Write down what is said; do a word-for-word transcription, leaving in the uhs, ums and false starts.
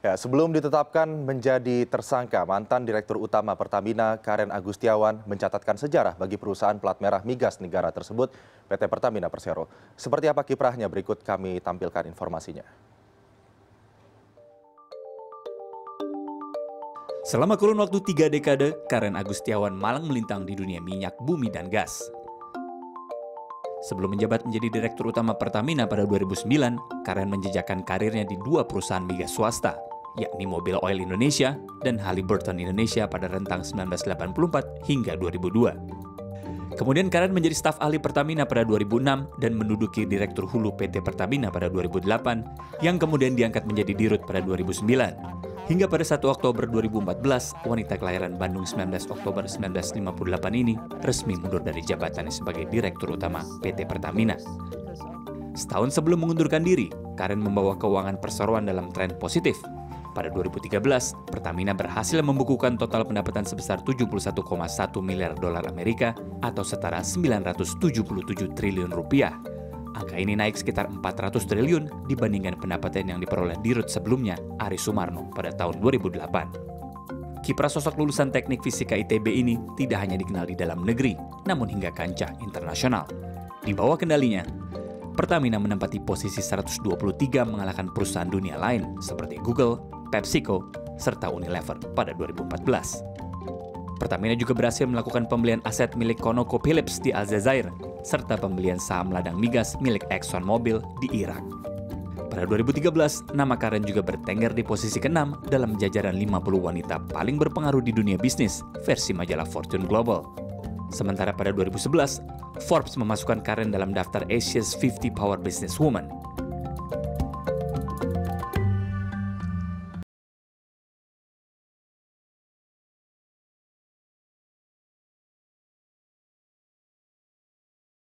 Ya, sebelum ditetapkan menjadi tersangka, mantan Direktur Utama Pertamina Karen Agustiawan mencatatkan sejarah bagi perusahaan plat merah migas negara tersebut, P T Pertamina Persero. Seperti apa kiprahnya, berikut kami tampilkan informasinya. Selama kurun waktu tiga dekade, Karen Agustiawan malang melintang di dunia minyak, bumi, dan gas. Sebelum menjabat menjadi Direktur Utama Pertamina pada dua ribu sembilan, Karen menjejakkan karirnya di dua perusahaan migas swasta, yakni Mobil Oil Indonesia dan Halliburton Indonesia pada rentang seribu sembilan ratus delapan puluh empat hingga dua ribu dua. Kemudian Karen menjadi staf ahli Pertamina pada dua ribu enam dan menduduki Direktur Hulu P T Pertamina pada dua ribu delapan, yang kemudian diangkat menjadi Dirut pada dua ribu sembilan. Hingga pada satu Oktober dua ribu empat belas, wanita kelahiran Bandung sembilan belas Oktober seribu sembilan ratus lima puluh delapan ini resmi mundur dari jabatannya sebagai Direktur Utama P T Pertamina. Setahun sebelum mengundurkan diri, Karen membawa keuangan perseroan dalam tren positif. Pada dua ribu tiga belas, Pertamina berhasil membukukan total pendapatan sebesar tujuh puluh satu koma satu miliar dolar Amerika atau setara sembilan ratus tujuh puluh tujuh triliun rupiah. Angka ini naik sekitar empat ratus triliun dibandingkan pendapatan yang diperoleh Dirut sebelumnya, Ari Sumarno, pada tahun dua ribu delapan. Kiprah sosok lulusan Teknik Fisika I T B ini tidak hanya dikenal di dalam negeri, namun hingga kancah internasional. Di bawah kendalinya, Pertamina menempati posisi seratus dua puluh tiga mengalahkan perusahaan dunia lain seperti Google, PepsiCo, serta Unilever pada dua ribu empat belas. Pertamina juga berhasil melakukan pembelian aset milik ConocoPhillips di Aljazair, serta pembelian saham ladang migas milik ExxonMobil di Irak. Pada dua ribu tiga belas, nama Karen juga bertengger di posisi keenam dalam jajaran lima puluh wanita paling berpengaruh di dunia bisnis versi majalah Fortune Global. Sementara pada dua ribu sebelas, Forbes memasukkan Karen dalam daftar Asia's lima puluh Power Businesswomen.